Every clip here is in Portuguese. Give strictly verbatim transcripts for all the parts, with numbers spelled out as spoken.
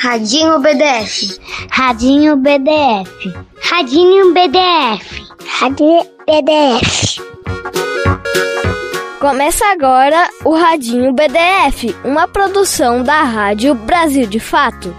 Radinho B D F. Radinho B D F. Radinho B D F. Radinho B D F. Começa agora o Radinho B D F, uma produção da Rádio Brasil de Fato.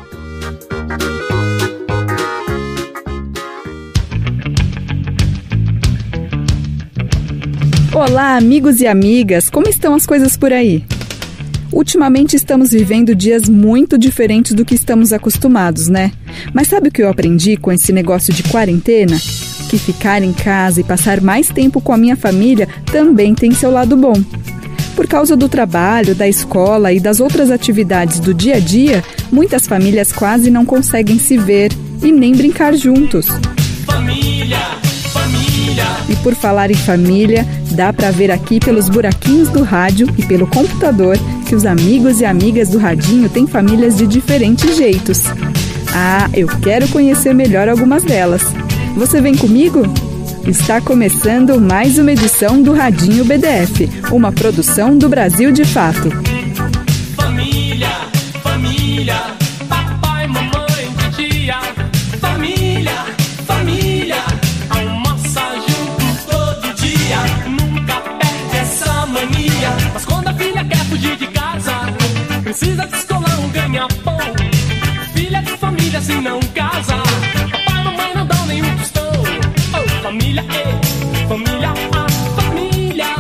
Olá, amigos e amigas, como estão as coisas por aí? Ultimamente estamos vivendo dias muito diferentes do que estamos acostumados, né? Mas sabe o que eu aprendi com esse negócio de quarentena? Que ficar em casa e passar mais tempo com a minha família também tem seu lado bom. Por causa do trabalho, da escola e das outras atividades do dia a dia, muitas famílias quase não conseguem se ver e nem brincar juntos. Família, família. E por falar em família, dá para ver aqui pelos buraquinhos do rádio e pelo computador que os amigos e amigas do Radinho têm famílias de diferentes jeitos. Ah, eu quero conhecer melhor algumas delas. Você vem comigo? Está começando mais uma edição do Radinho B D F, uma produção do Brasil de Fato. Família, família, papai, mamãe, tia, família, família, almoça junto todo dia, nunca perde essa mania. Mas quando a filha quer fugir de casa, precisa descolar um ganha-pão. Filha de família se não casa, papai e mamãe não dão nenhum tostão. Oh, família, é, família, a família.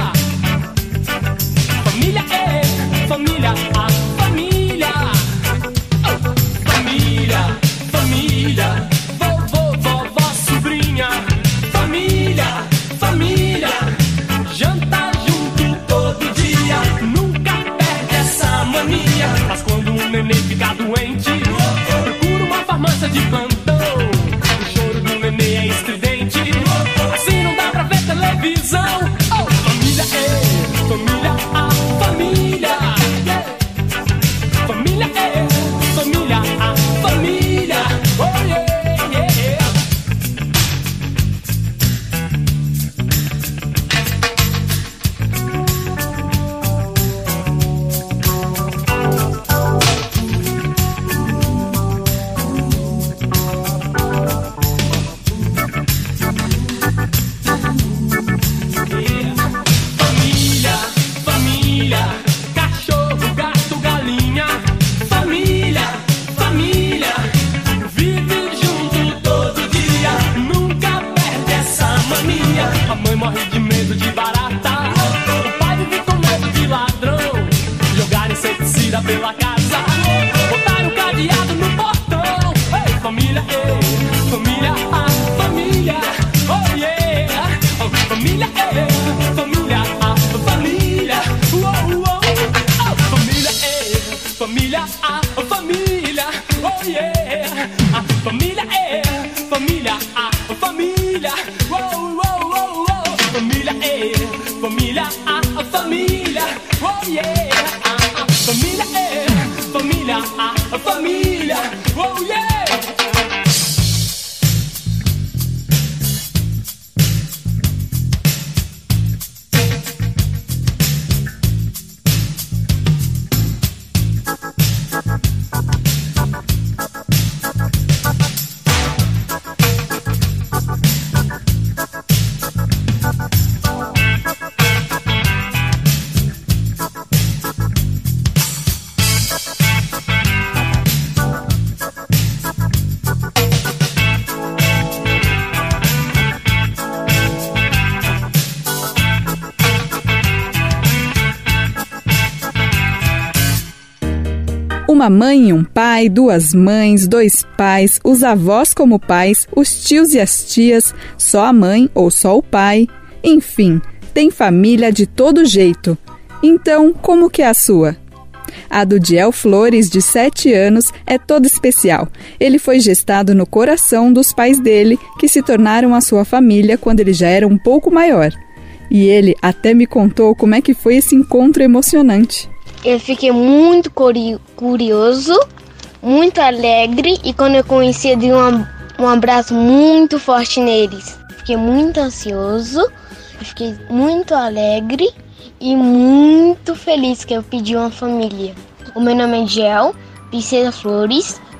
Família, é, família, a família. Oh, família, família, vovô, vovó, sobrinha. Família, família, janta junto todo dia, nunca perde essa mania. Mas quando um neném fica doente, procura uma farmácia de plantão. O choro do neném é estridente, assim não dá pra ver televisão. Oh, família é, família, a família. Yeah. Família é, família, a família. Oh, yeah, yeah. Família, família, cachorro, gato, galinha. Família, família, vive junto todo dia, nunca perde essa mania. A mãe morre de medo de barata, o pai vive com medo de ladrão. Jogar inseticida pela casa, botar um cadeado no portão. Ei, família, ei, família, a família. Oh, yeah. Oh, família, ei, família, a família. Uou, uou. Oh, família, ei, família, a família. Oh, yeah. A família, ei, família, a família. Uou, uou, uou, uou. Família, ei, família, a família. Oh, yeah. A família, ei, família, a família. Oh, yeah. Uma mãe e um pai, duas mães, dois pais, os avós como pais, os tios e as tias, só a mãe ou só o pai. Enfim, tem família de todo jeito. Então, como que é a sua? A do Diel Flores, de sete anos, é toda especial. Ele foi gestado no coração dos pais dele, que se tornaram a sua família quando ele já era um pouco maior. E ele até me contou como é que foi esse encontro emocionante. Eu fiquei muito curi- curioso, muito alegre e quando eu conheci, eu dei um, um abraço muito forte neles. Fiquei muito ansioso, eu fiquei muito alegre e muito feliz que eu pedi uma família. O meu nome é Gel Princesa Flores,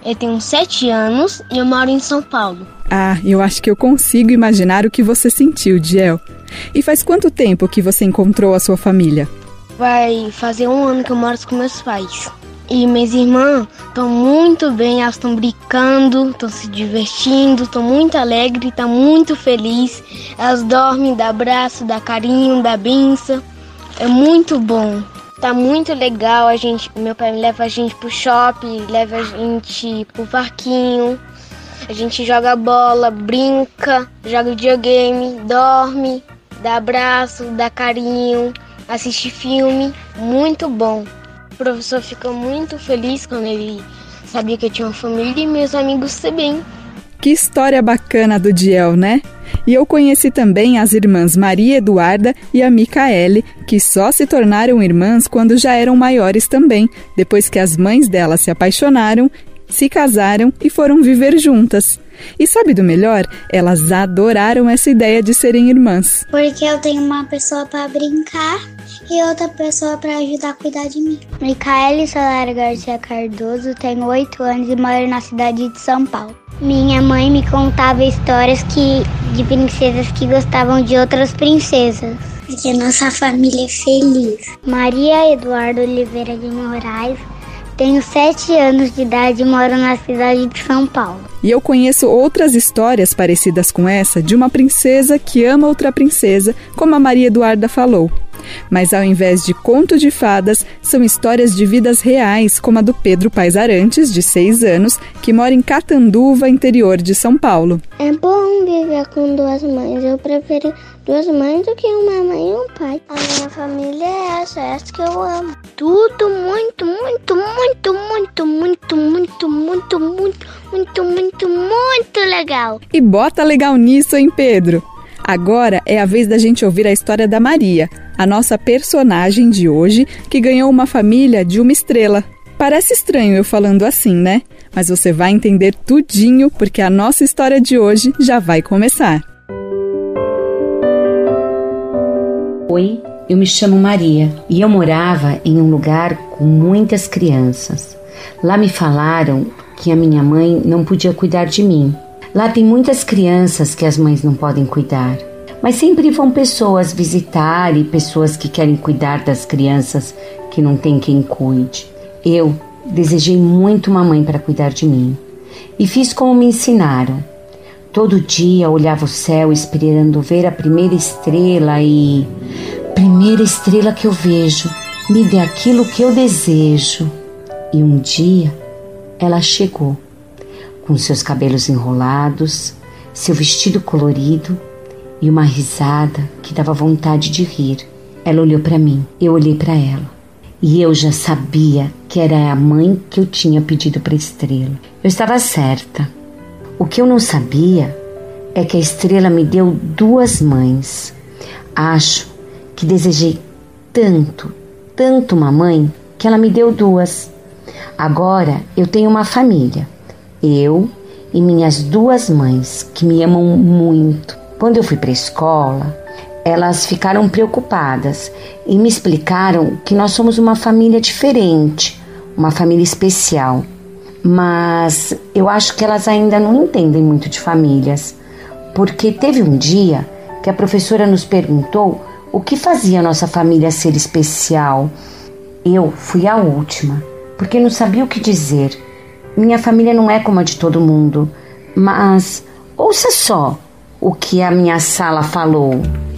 Eu tenho sete anos e eu moro em São Paulo. Ah, eu acho que eu consigo imaginar o que você sentiu, Diel. E faz quanto tempo que você encontrou a sua família? Vai fazer um ano que eu moro com meus pais. E minhas irmãs estão muito bem, elas estão brincando, estão se divertindo, estão muito alegres, estão muito felizes. Elas dormem, dá abraço, dá carinho, dá benção. É muito bom. Tá muito legal, a gente, meu pai leva a gente pro shopping, leva a gente pro parquinho. A gente joga bola, brinca, joga videogame, dorme, dá abraço, dá carinho, assiste filme. Muito bom. O professor ficou muito feliz quando ele sabia que eu tinha uma família e meus amigos também. Que história bacana do Diel, né? E eu conheci também as irmãs Maria Eduarda e a Micaele, que só se tornaram irmãs quando já eram maiores também, depois que as mães delas se apaixonaram, se casaram e foram viver juntas. E sabe do melhor? Elas adoraram essa ideia de serem irmãs. Porque eu tenho uma pessoa para brincar e outra pessoa para ajudar a cuidar de mim. Micaele Solara Garcia Cardoso, tenho oito anos e moro na cidade de São Paulo. Minha mãe me contava histórias que, de princesas que gostavam de outras princesas. Porque nossa família é feliz. Maria Eduardo Oliveira de Moraes, tenho sete anos de idade e moro na cidade de São Paulo. E eu conheço outras histórias parecidas com essa de uma princesa que ama outra princesa, como a Maria Eduarda falou. Mas ao invés de conto de fadas, são histórias de vidas reais, como a do Pedro Paes Arantes, de seis anos, que mora em Catanduva, interior de São Paulo. É bom viver com duas mães. Eu prefiro duas mães do que uma mãe e um pai. A minha família é essa, é essa que eu amo. Tudo muito, muito, muito, muito, muito, muito, muito, muito, muito, muito, muito legal. E bota legal nisso, hein, Pedro? Agora é a vez da gente ouvir a história da Maria, a nossa personagem de hoje, que ganhou uma família de uma estrela. Parece estranho eu falando assim, né? Mas você vai entender tudinho, porque a nossa história de hoje já vai começar. Oi, eu me chamo Maria e eu morava em um lugar com muitas crianças. Lá me falaram que a minha mãe não podia cuidar de mim. Lá tem muitas crianças que as mães não podem cuidar, mas sempre vão pessoas visitar e pessoas que querem cuidar das crianças que não tem quem cuide. Eu desejei muito uma mãe para cuidar de mim e fiz como me ensinaram. Todo dia olhava o céu esperando ver a primeira estrela e... Primeira estrela que eu vejo, me dê aquilo que eu desejo. E um dia ela chegou. Com seus cabelos enrolados, seu vestido colorido e uma risada que dava vontade de rir. Ela olhou para mim, eu olhei para ela. E eu já sabia que era a mãe que eu tinha pedido para a estrela. Eu estava certa. O que eu não sabia é que a estrela me deu duas mães. Acho que desejei tanto, tanto uma mãe, que ela me deu duas. Agora eu tenho uma família. Eu e minhas duas mães, que me amam muito. Quando eu fui para a escola, elas ficaram preocupadas e me explicaram que nós somos uma família diferente, uma família especial. Mas eu acho que elas ainda não entendem muito de famílias, porque teve um dia que a professora nos perguntou o que fazia a nossa família ser especial. Eu fui a última, porque não sabia o que dizer. Minha família não é como a de todo mundo, mas ouça só o que a minha sala falou.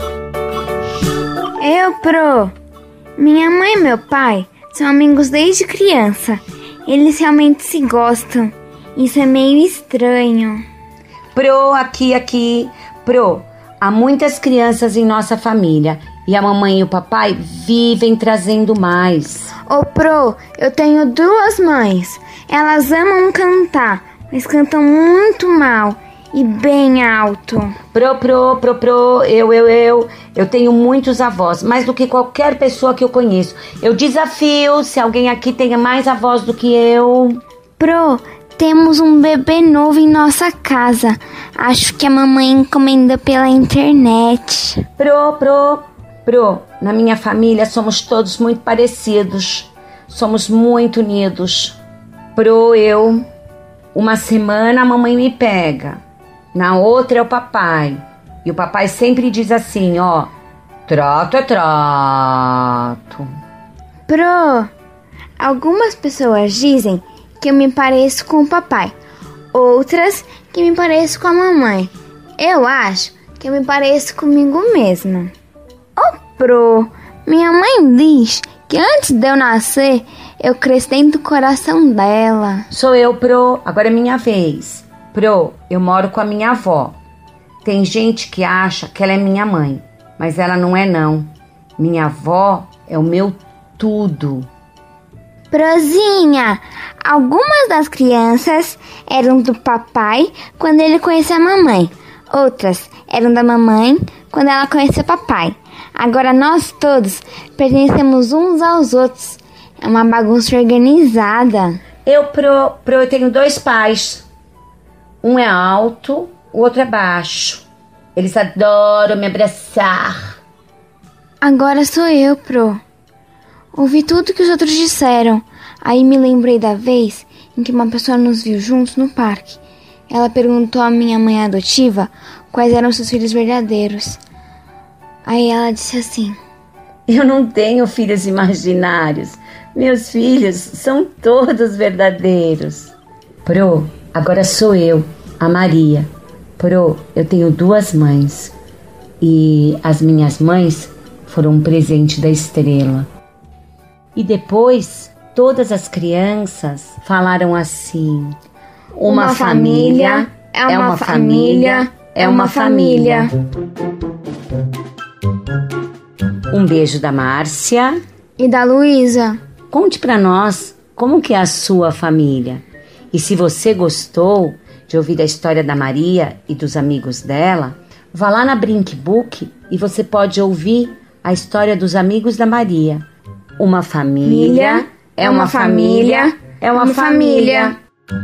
Eu, Pro, minha mãe e meu pai são amigos desde criança. Eles realmente se gostam. Isso é meio estranho. Pro, aqui, aqui. Pro, há muitas crianças em nossa família e a mamãe e o papai vivem trazendo mais. Ô, Pro, eu tenho duas mães. Elas amam cantar, mas cantam muito mal e bem alto. Pro, pro, pro, pro, eu, eu, eu. Eu tenho muitos avós, mais do que qualquer pessoa que eu conheço. Eu desafio se alguém aqui tenha mais avós do que eu. Pro, temos um bebê novo em nossa casa. Acho que a mamãe encomenda pela internet. Pro, pro, pro. Na minha família somos todos muito parecidos. Somos muito unidos. Pro, eu. Uma semana a mamãe me pega, na outra é o papai. E o papai sempre diz assim, ó, trato é trato. Pro, algumas pessoas dizem que eu me pareço com o papai, outras que me pareço com a mamãe. Eu acho que eu me pareço comigo mesma. Ô, Pro, minha mãe diz que antes de eu nascer, eu cresci dentro do coração dela. Sou eu, Pro, agora é minha vez. Pro, eu moro com a minha avó. Tem gente que acha que ela é minha mãe, mas ela não é não. Minha avó é o meu tudo. Prozinha, algumas das crianças eram do papai quando ele conhecia a mamãe. Outras eram da mamãe quando ela conhecia o papai. Agora nós todos pertencemos uns aos outros. É uma bagunça organizada. Eu, Pro, Pro, eu tenho dois pais. Um é alto, o outro é baixo. Eles adoram me abraçar. Agora sou eu, Pro. Ouvi tudo que os outros disseram. Aí me lembrei da vez em que uma pessoa nos viu juntos no parque. Ela perguntou à minha mãe adotiva quais eram seus filhos verdadeiros. Aí ela disse assim: eu não tenho filhos imaginários. Meus filhos são todos verdadeiros. Pro, agora sou eu, a Maria. Pro, eu tenho duas mães. E as minhas mães foram um presente da estrela. E depois, todas as crianças falaram assim: Uma, uma família, família é uma, uma família, família, é uma família. família. Um beijo da Márcia e da Luísa. Conte pra nós como que é a sua família. E se você gostou de ouvir a história da Maria e dos amigos dela, vá lá na Brinkbook e você pode ouvir a história dos amigos da Maria. Uma família é uma família, é uma família.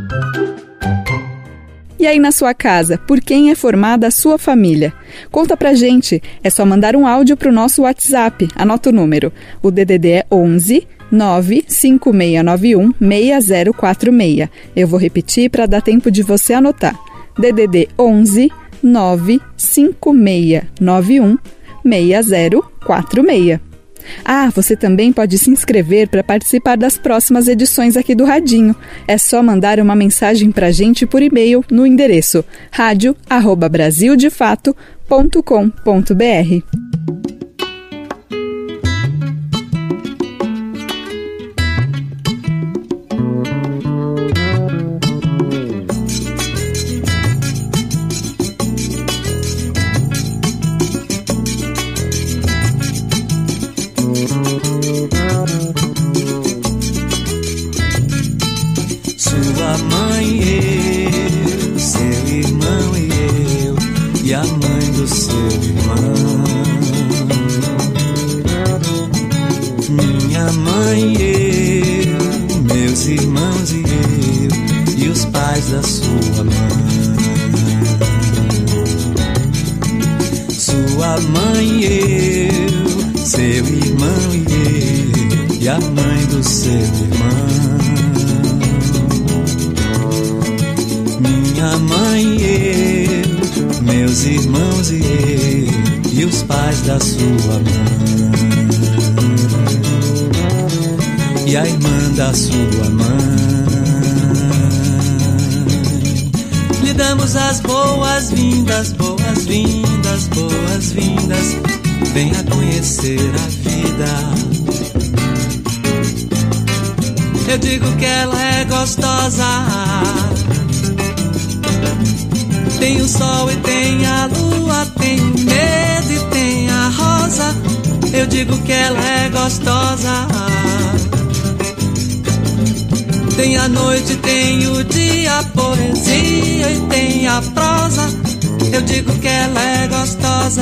E aí na sua casa, por quem é formada a sua família? Conta pra gente, é só mandar um áudio pro nosso WhatsApp, anota o número. O D D D é onze nove cinco seis nove um seis zero quatro seis. Eu vou repetir para dar tempo de você anotar. D D D onze nove cinco seis nove um seis zero quatro seis. Ah, você também pode se inscrever para participar das próximas edições aqui do Radinho. É só mandar uma mensagem para a gente por e-mail no endereço radio arroba brasil de fato ponto com ponto b r. Sua mãe e eu, seu irmão e eu, e a mãe do seu irmão. Minha mãe e eu, meus irmãos e eu, e os pais da sua mãe. Sua mãe e eu, seu irmão e eu, e a mãe do seu irmão. Minha mãe e eu, meus irmãos e eu, e os pais da sua mãe, e a irmã da sua mãe. Lhe damos as boas-vindas, boas-vindas, boas-vindas. Venha conhecer a vida. Eu digo que ela é gostosa. Tem o sol e tem a lua, tem o medo e tem a rosa. Eu digo que ela é gostosa. Tem a noite, tem o dia, a poesia e tem a prosa. Eu digo que ela é gostosa.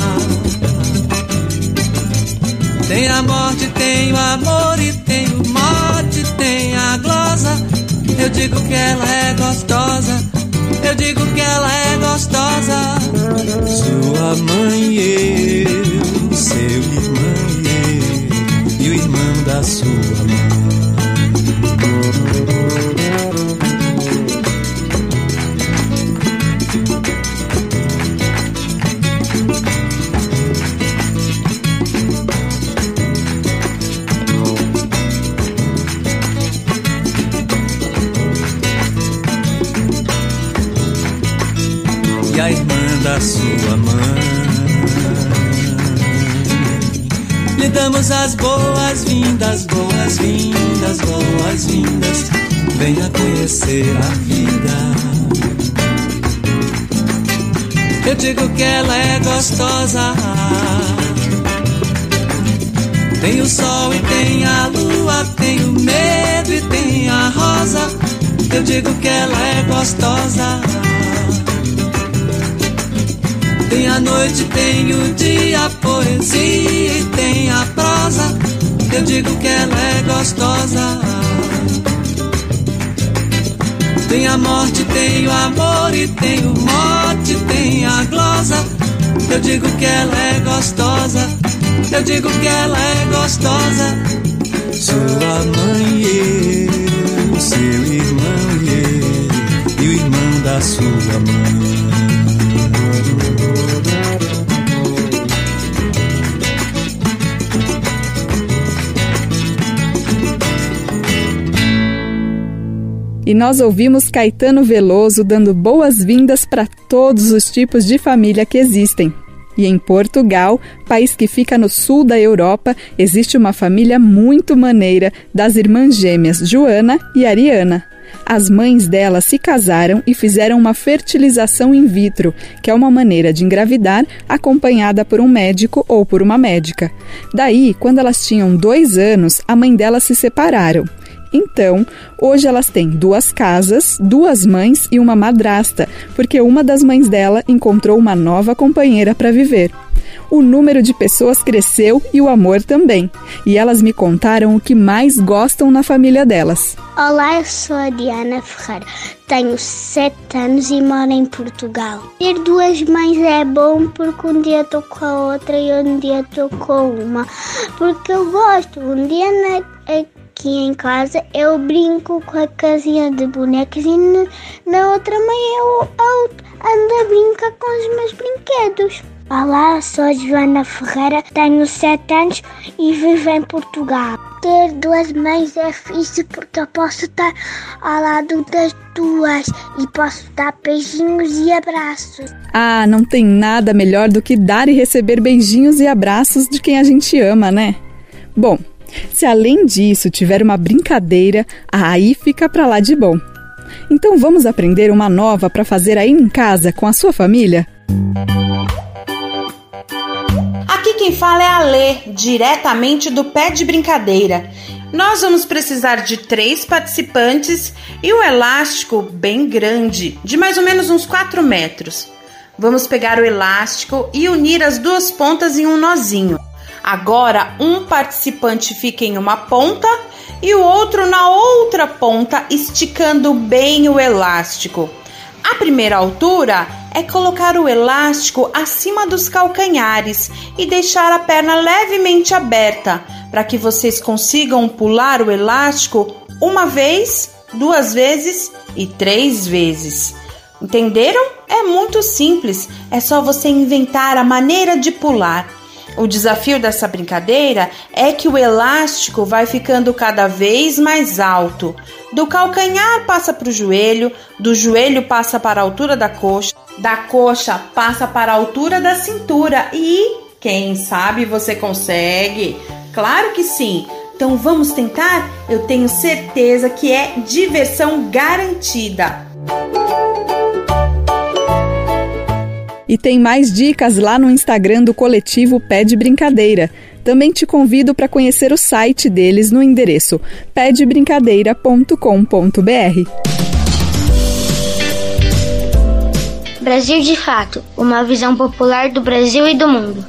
Tem a morte, tem o amor e tem o mote, tem a glosa. Eu digo que ela é gostosa. Eu digo que ela é gostosa. Sua mãe e eu, seu irmão e eu, e o irmão da sua mãe. da sua mãe. Lhe damos as boas-vindas, boas-vindas, boas-vindas. Venha conhecer a vida. Eu digo que ela é gostosa. Tem o sol e tem a lua, tem o medo e tem a rosa. Eu digo que ela é gostosa. Tem a noite, tem o dia, a poesia e tem a prosa. Eu digo que ela é gostosa. Tem a morte, tem o amor e tem o mote, tem a glosa. Eu digo que ela é gostosa. Eu digo que ela é gostosa. Sua mãe e eu, seu irmão e eu, e o irmão da sua mãe. E nós ouvimos Caetano Veloso dando boas-vindas para todos os tipos de família que existem. E em Portugal, país que fica no sul da Europa, existe uma família muito maneira das irmãs gêmeas Joana e Ariana. As mães delas se casaram e fizeram uma fertilização in vitro, que é uma maneira de engravidar acompanhada por um médico ou por uma médica. Daí, quando elas tinham dois anos, a mãe delas se separaram. Então, hoje elas têm duas casas, duas mães e uma madrasta, porque uma das mães dela encontrou uma nova companheira para viver. O número de pessoas cresceu e o amor também. E elas me contaram o que mais gostam na família delas. Olá, eu sou a Diana Ferreira, tenho sete anos e moro em Portugal. Ter duas mães é bom porque um dia estou com a outra e um dia estou com uma. Porque eu gosto, um dia na... aqui em casa eu brinco com a casinha de bonecas e na, na outra mãe eu, eu ando a brincar com os meus brinquedos. Olá, sou a Joana Ferreira, tenho sete anos e vivo em Portugal. Ter duas mães é fixe porque eu posso estar ao lado das duas e posso dar beijinhos e abraços. Ah, não tem nada melhor do que dar e receber beijinhos e abraços de quem a gente ama, né? Bom, se além disso tiver uma brincadeira, aí fica pra lá de bom. Então vamos aprender uma nova para fazer aí em casa com a sua família? Aqui quem fala é a Lê, diretamente do Pé de Brincadeira. Nós vamos precisar de três participantes e um elástico bem grande, de mais ou menos uns quatro metros. Vamos pegar o elástico e unir as duas pontas em um nozinho. Agora, um participante fica em uma ponta e o outro na outra ponta, esticando bem o elástico. A primeira altura é colocar o elástico acima dos calcanhares e deixar a perna levemente aberta, para que vocês consigam pular o elástico uma vez, duas vezes e três vezes. Entenderam? É muito simples, é só você inventar a maneira de pular. O desafio dessa brincadeira é que o elástico vai ficando cada vez mais alto. Do calcanhar passa para o joelho, do joelho passa para a altura da coxa, da coxa passa para a altura da cintura e, quem sabe, você consegue? Claro que sim! Então vamos tentar? Eu tenho certeza que é diversão garantida! E tem mais dicas lá no Instagram do coletivo Pé de Brincadeira. Também te convido para conhecer o site deles no endereço pé de brincadeira ponto com ponto b r. Brasil de Fato, uma visão popular do Brasil e do mundo.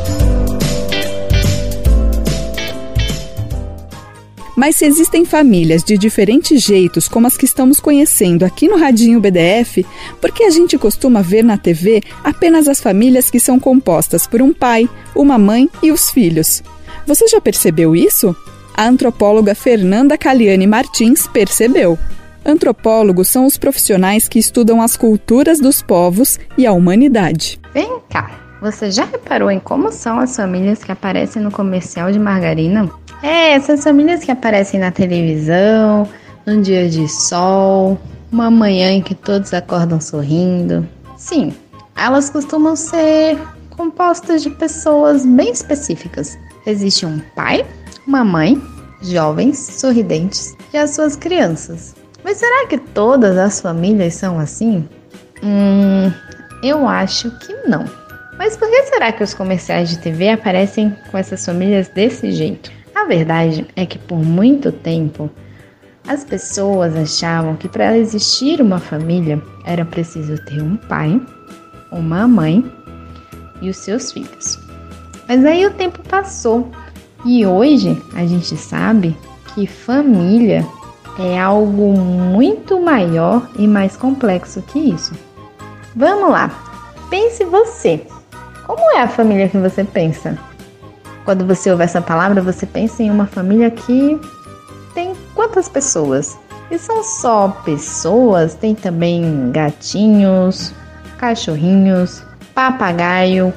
Mas se existem famílias de diferentes jeitos, como as que estamos conhecendo aqui no Radinho B D F, por que a gente costuma ver na T V apenas as famílias que são compostas por um pai, uma mãe e os filhos? Você já percebeu isso? A antropóloga Fernanda Caliani Martins percebeu. Antropólogos são os profissionais que estudam as culturas dos povos e a humanidade. Vem cá, você já reparou em como são as famílias que aparecem no comercial de margarina? É, essas famílias que aparecem na televisão, num dia de sol, uma manhã em que todos acordam sorrindo. Sim, elas costumam ser compostas de pessoas bem específicas. Existe um pai, uma mãe, jovens, sorridentes e as suas crianças. Mas será que todas as famílias são assim? Hum, eu acho que não. Mas por que será que os comerciais de T V aparecem com essas famílias desse jeito? A verdade é que por muito tempo as pessoas achavam que para existir uma família era preciso ter um pai, uma mãe e os seus filhos. Mas aí o tempo passou e hoje a gente sabe que família é algo muito maior e mais complexo que isso. Vamos lá, pense você. Como é a família que você pensa? Quando você ouve essa palavra, você pensa em uma família que tem quantas pessoas? E são só pessoas? Tem também gatinhos, cachorrinhos, papagaio,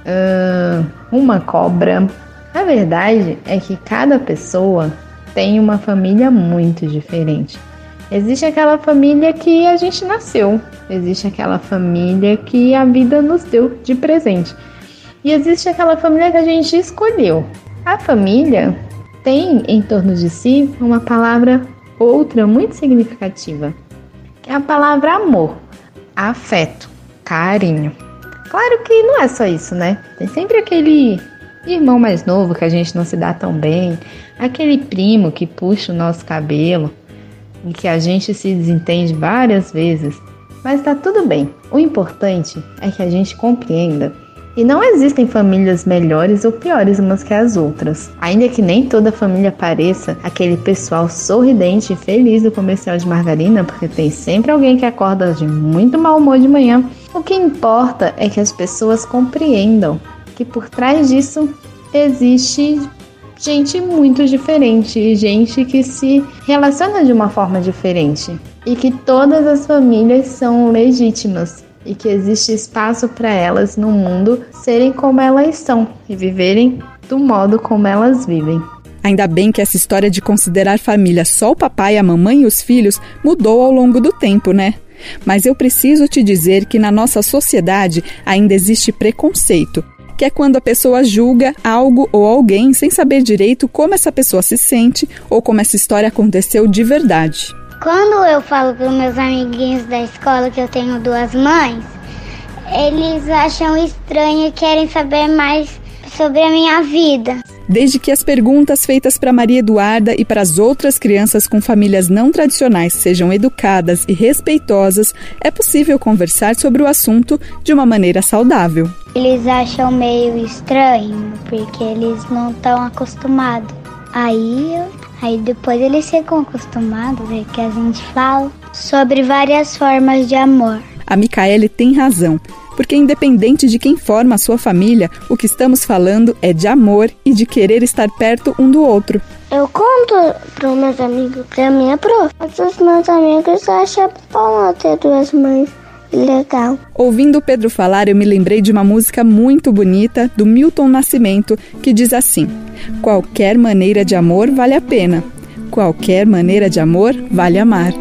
uh, uma cobra. A verdade é que cada pessoa tem uma família muito diferente. Existe aquela família que a gente nasceu, existe aquela família que a vida nos deu de presente e existe aquela família que a gente escolheu. A família tem em torno de si uma palavra outra muito significativa, que é a palavra amor, afeto, carinho. Claro que não é só isso, né? Tem sempre aquele irmão mais novo que a gente não se dá tão bem, aquele primo que puxa o nosso cabelo e que a gente se desentende várias vezes, mas tá tudo bem. O importante é que a gente compreenda e não existem famílias melhores ou piores umas que as outras. Ainda que nem toda família pareça aquele pessoal sorridente e feliz do comercial de margarina, porque tem sempre alguém que acorda de muito mau humor de manhã, o que importa é que as pessoas compreendam que por trás disso existe gente muito diferente, gente que se relaciona de uma forma diferente e que todas as famílias são legítimas e que existe espaço para elas no mundo serem como elas são e viverem do modo como elas vivem. Ainda bem que essa história de considerar família só o papai, a mamãe e os filhos mudou ao longo do tempo, né? Mas eu preciso te dizer que na nossa sociedade ainda existe preconceito, que é quando a pessoa julga algo ou alguém sem saber direito como essa pessoa se sente ou como essa história aconteceu de verdade. Quando eu falo para os meus amiguinhos da escola que eu tenho duas mães, eles acham estranho e querem saber mais sobre a minha vida. Desde que as perguntas feitas para Maria Eduarda e para as outras crianças com famílias não tradicionais sejam educadas e respeitosas, é possível conversar sobre o assunto de uma maneira saudável. Eles acham meio estranho, porque eles não estão acostumados. Aí, aí depois eles ficam acostumados, é que a gente fala sobre várias formas de amor. A Micaele tem razão, porque independente de quem forma a sua família, o que estamos falando é de amor e de querer estar perto um do outro. Eu conto para os meus amigos, para minha prof. Os meus amigos acham bom ter duas mães. Legal. Ouvindo o Pedro falar, eu me lembrei de uma música muito bonita do Milton Nascimento, que diz assim: qualquer maneira de amor vale a pena, qualquer maneira de amor vale amar.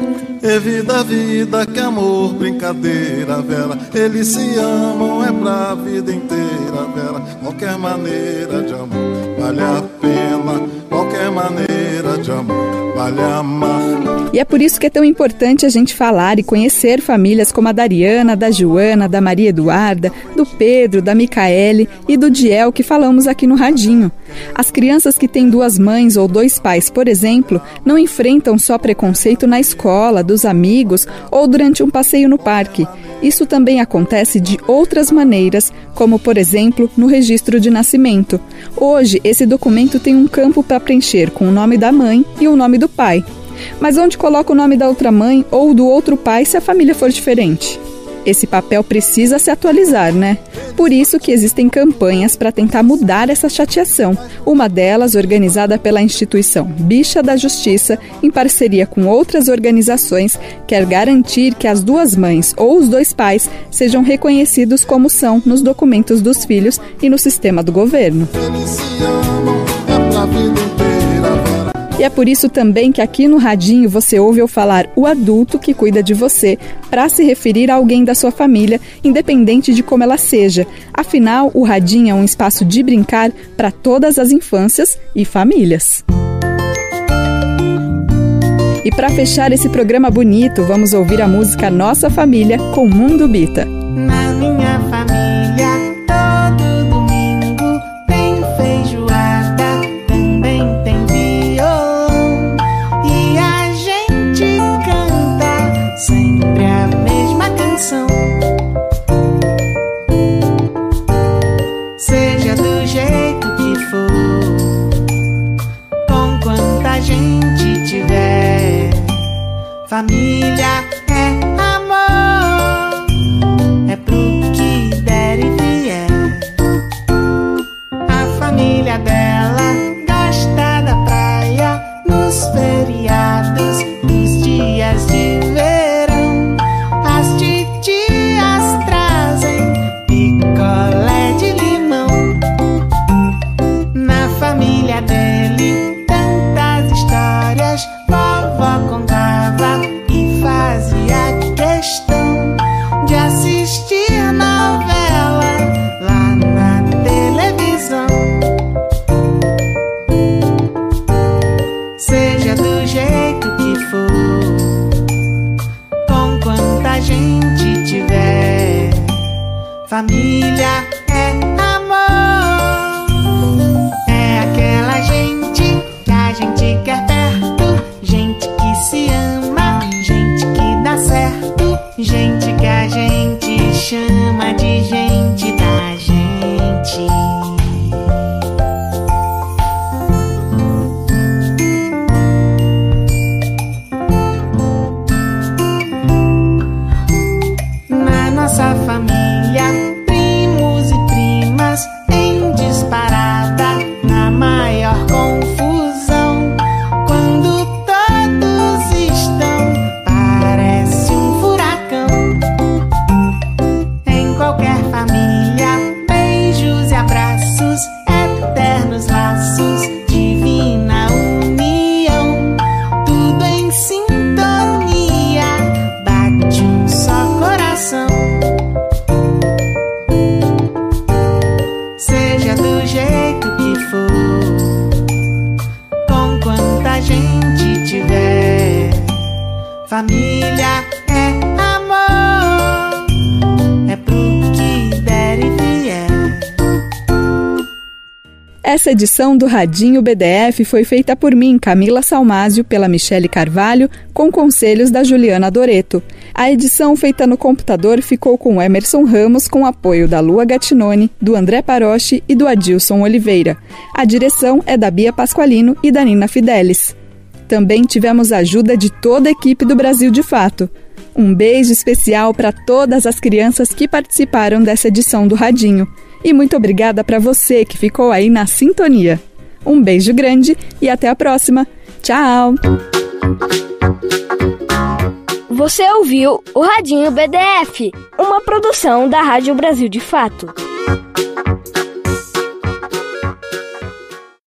É vida, vida, que amor, brincadeira, Vera. Eles se amam, é pra vida inteira, Vera. Qualquer maneira de amor vale a pena, qualquer maneira de amor vale amar. E é por isso que é tão importante a gente falar e conhecer famílias como a da Ariana, da Joana, da Maria Eduarda, do Pedro, da Micaele e do Diel, que falamos aqui no Radinho. As crianças que têm duas mães ou dois pais, por exemplo, não enfrentam só preconceito na escola, dos amigos ou durante um passeio no parque. Isso também acontece de outras maneiras, como, por exemplo, no registro de nascimento. Hoje, esse documento tem um campo para preencher com o nome da mãe e o nome do pai. Mas onde coloca o nome da outra mãe ou do outro pai se a família for diferente? Esse papel precisa se atualizar, né? Por isso que existem campanhas para tentar mudar essa chateação. Uma delas, organizada pela instituição Bicha da Justiça, em parceria com outras organizações, quer garantir que as duas mães ou os dois pais sejam reconhecidos como são nos documentos dos filhos e no sistema do governo. E é por isso também que aqui no Radinho você ouve eu falar o adulto que cuida de você, para se referir a alguém da sua família, independente de como ela seja. Afinal, o Radinho é um espaço de brincar para todas as infâncias e famílias. E para fechar esse programa bonito, vamos ouvir a música Nossa Família com Mundo Bita. Na minha família, todo domingo tem feijoada, também tem violão. E a gente canta sempre a mesma canção. Seja do jeito que for, com quanta gente tiver, família é amor, é pro que der e vier. A família dela gosta da praia, nos feriados, nos dias de verão. As titias trazem picolé de limão. Na família dele, tantas histórias vovó contava e fazia questão de assistir novela lá na televisão. Seja do jeito que for, com quanta gente tiver, família é amor. É aquela gente que a gente quer perto, gente que se ama, gente que dá certo, gente que a gente chama de gente da gente. Na nossa família, primos e primas em disparada, na maior confusão. Quando todos estão, parece um furacão. Em qualquer família, beijos e abraços, eternos laços, divina união. Tudo em sintonia, bate um só coração. Seja do jeito que for, com quanta gente tiver, família é amor, é pro que der e vier. Essa edição do Radinho B D F foi feita por mim, Camila Salmásio, pela Michele Carvalho, com conselhos da Juliana Doreto. A edição feita no computador ficou com Emerson Ramos, com apoio da Lua Gattinoni, do André Paroche e do Adilson Oliveira. A direção é da Bia Pasqualino e da Nina Fidelis. Também tivemos a ajuda de toda a equipe do Brasil de Fato. Um beijo especial para todas as crianças que participaram dessa edição do Radinho. E muito obrigada para você que ficou aí na sintonia. Um beijo grande e até a próxima. Tchau! Você ouviu o Radinho B D F, uma produção da Rádio Brasil de Fato.